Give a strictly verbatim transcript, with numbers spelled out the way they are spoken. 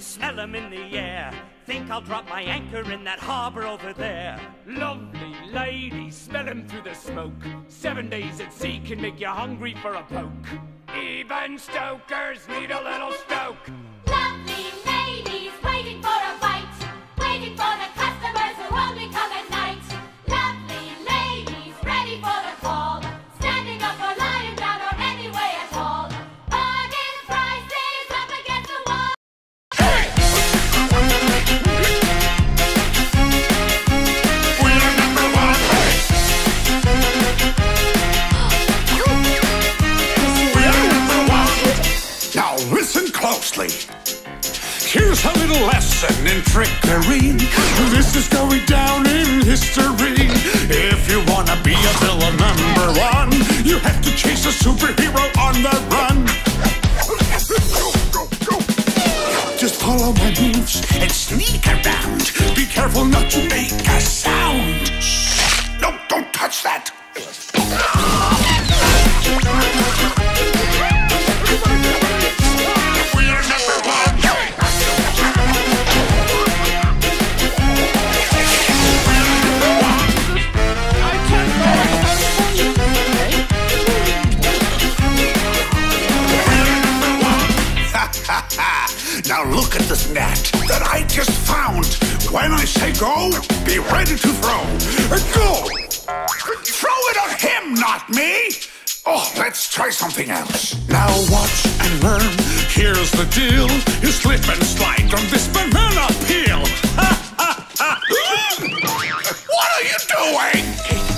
smell 'em in the air. Think I'll drop my anchor in that harbor over there. Lovely lady, smell 'em through the smoke. Seven days at sea can make you hungry for a poke. Even stokers need a little stoke. Lovely ladies waiting for a bite, waiting for the customers who only come at night. Lovely ladies ready for the call, standing up or lying down or any way at all. Bargain prices up against the wall. We're number one. We're number one. Now listen closely. Here's a little lesson in trickery. This is going down in history. If you wanna be a villain number one, you have to chase a superhero on the run. Just follow my moves and sneak around. Be careful not to make a sound. Shh. No, don't touch that. We're number one. Now look at this net that I just found. When I say go, be ready to throw. Go! Throw it at him, not me! Oh, let's try something else. Now watch and learn. Here's the deal. You slip and slide on this banana peel. What are you doing?